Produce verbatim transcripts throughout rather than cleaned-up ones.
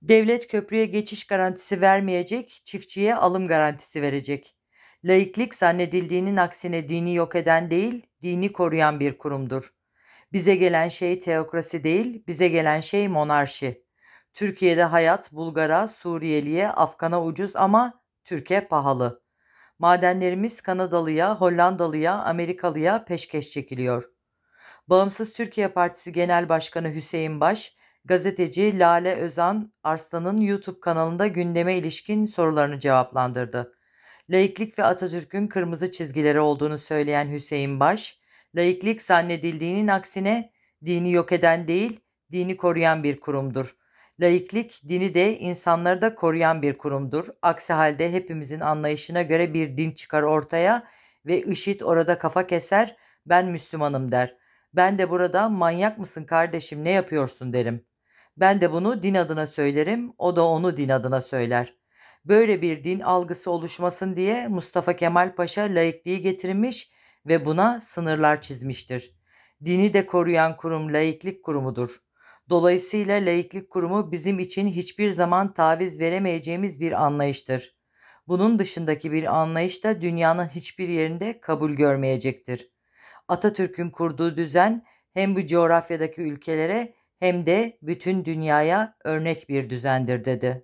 Devlet köprüye geçiş garantisi vermeyecek, çiftçiye alım garantisi verecek. Laiklik zannedildiğinin aksine dini yok eden değil, dini koruyan bir kurumdur. Bize gelen şey teokrasi değil, bize gelen şey monarşi. Türkiye'de hayat Bulgar'a, Suriyeliye, Afgan'a ucuz ama Türkiye pahalı. Madenlerimiz Kanadalıya, Hollandalıya, Amerikalıya peşkeş çekiliyor. Bağımsız Türkiye Partisi Genel Başkanı Hüseyin Baş, gazeteci Lale Özan Arslan'ın YouTube kanalında gündeme ilişkin sorularını cevaplandırdı. Laiklik ve Atatürk'ün kırmızı çizgileri olduğunu söyleyen Hüseyin Baş, laiklik zannedildiğinin aksine dini yok eden değil, dini koruyan bir kurumdur. Laiklik dini de insanları da koruyan bir kurumdur. Aksi halde hepimizin anlayışına göre bir din çıkar ortaya ve IŞİD orada kafa keser, ben Müslümanım der. Ben de burada manyak mısın kardeşim ne yapıyorsun derim. Ben de bunu din adına söylerim, o da onu din adına söyler. Böyle bir din algısı oluşmasın diye Mustafa Kemal Paşa laikliği getirmiş ve buna sınırlar çizmiştir. Dini de koruyan kurum laiklik kurumudur. Dolayısıyla laiklik kurumu bizim için hiçbir zaman taviz veremeyeceğimiz bir anlayıştır. Bunun dışındaki bir anlayış da dünyanın hiçbir yerinde kabul görmeyecektir. Atatürk'ün kurduğu düzen hem bu coğrafyadaki ülkelere hem de bütün dünyaya örnek bir düzendir dedi.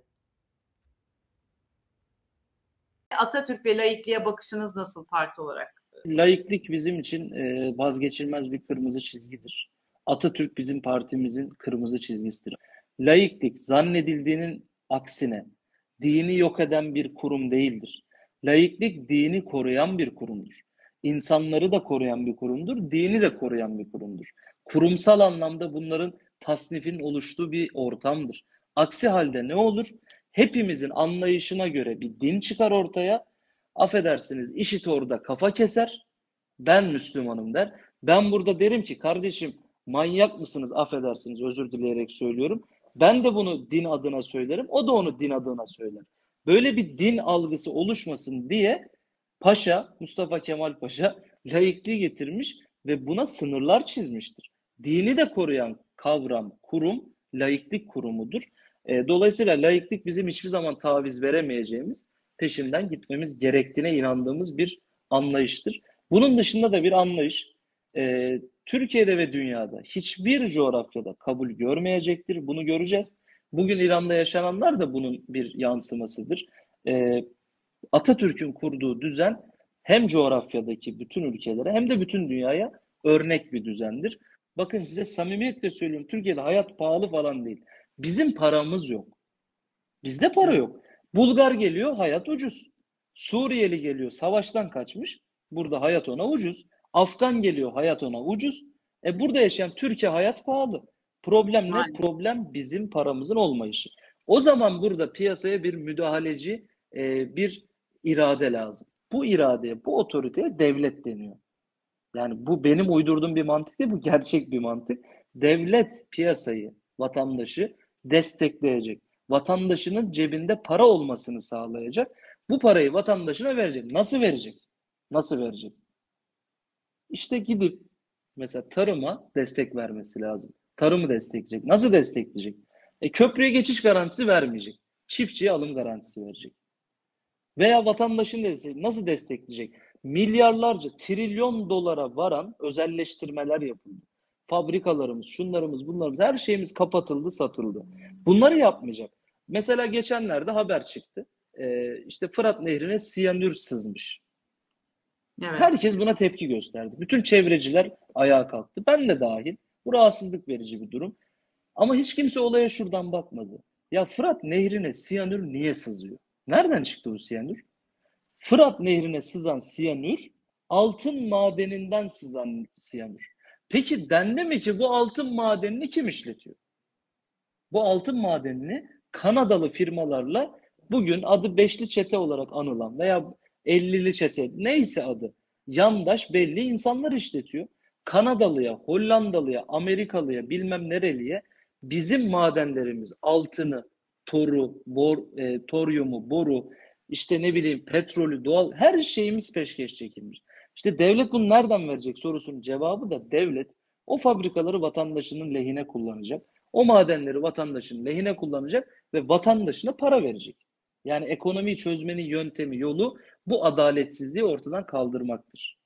Atatürk ve laikliğe bakışınız nasıl parti olarak? Laiklik bizim için e, vazgeçilmez bir kırmızı çizgidir. Atatürk bizim partimizin kırmızı çizgisidir. Laiklik zannedildiğinin aksine dini yok eden bir kurum değildir. Laiklik dini koruyan bir kurumdur. İnsanları da koruyan bir kurumdur, dini de koruyan bir kurumdur. Kurumsal anlamda bunların tasnifin oluştuğu bir ortamdır. Aksi halde ne olur? Hepimizin anlayışına göre bir din çıkar ortaya. Affedersiniz, IŞİD orada kafa keser. Ben Müslümanım der. Ben burada derim ki kardeşim manyak mısınız? Affedersiniz, özür dileyerek söylüyorum. Ben de bunu din adına söylerim. O da onu din adına söyler. Böyle bir din algısı oluşmasın diye Paşa, Mustafa Kemal Paşa laikliği getirmiş ve buna sınırlar çizmiştir. Dini de koruyan kavram, kurum laiklik kurumudur. E, dolayısıyla laiklik bizim hiçbir zaman taviz veremeyeceğimiz, peşinden gitmemiz gerektiğine inandığımız bir anlayıştır. Bunun dışında da bir anlayış e, Türkiye'de ve dünyada hiçbir coğrafyada kabul görmeyecektir. Bunu göreceğiz. Bugün İran'da yaşananlar da bunun bir yansımasıdır. E, Atatürk'ün kurduğu düzen hem coğrafyadaki bütün ülkelere hem de bütün dünyaya örnek bir düzendir. Bakın size samimiyetle söylüyorum, Türkiye'de hayat pahalı falan değil. Bizim paramız yok. Bizde para yok. Bulgar geliyor, hayat ucuz. Suriyeli geliyor, savaştan kaçmış. Burada hayat ona ucuz. Afgan geliyor, hayat ona ucuz. E burada yaşayan Türkiye hayat pahalı. Problem ne? Aynen. Problem bizim paramızın olmayışı. O zaman burada piyasaya bir müdahaleci, e, bir irade lazım. Bu iradeye, bu otoriteye devlet deniyor. Yani bu benim uydurduğum bir mantık değil, bu gerçek bir mantık. Devlet piyasayı, vatandaşı destekleyecek. Vatandaşının cebinde para olmasını sağlayacak. Bu parayı vatandaşına verecek. Nasıl verecek? Nasıl verecek? İşte gidip mesela tarıma destek vermesi lazım. Tarımı destekleyecek. Nasıl destekleyecek? E, köprüye geçiş garantisi vermeyecek. Çiftçiye alım garantisi verecek. Veya vatandaşın desteği nasıl destekleyecek? Milyarlarca, trilyon dolara varan özelleştirmeler yapıldı. Fabrikalarımız, şunlarımız, bunlarımız, her şeyimiz kapatıldı, satıldı. Bunları yapmayacak. Mesela geçenlerde haber çıktı. Ee, işte Fırat Nehri'ne siyanür sızmış. Evet. Herkes buna tepki gösterdi. Bütün çevreciler ayağa kalktı. Ben de dahil. Bu rahatsızlık verici bir durum. Ama hiç kimse olaya şuradan bakmadı. Ya Fırat Nehri'ne siyanür niye sızıyor? Nereden çıktı bu siyanür? Fırat Nehri'ne sızan siyanür, altın madeninden sızan siyanür. Peki dendi mi ki bu altın madenini kim işletiyor? Bu altın madenini Kanadalı firmalarla bugün adı Beşli Çete olarak anılan veya Ellili Çete neyse adı yandaş belli insanlar işletiyor. Kanadalıya, Hollandalıya, Amerikalıya bilmem nereliye bizim madenlerimiz altını, toru, bor, e, toryumu, boru, işte ne bileyim petrolü, doğal her şeyimiz peşkeş çekilmiş. İşte devlet bunu nereden verecek sorusunun cevabı da devlet o fabrikaları vatandaşının lehine kullanacak. O madenleri vatandaşın lehine kullanacak ve vatandaşına para verecek. Yani ekonomiyi çözmenin yöntemi, yolu bu adaletsizliği ortadan kaldırmaktır.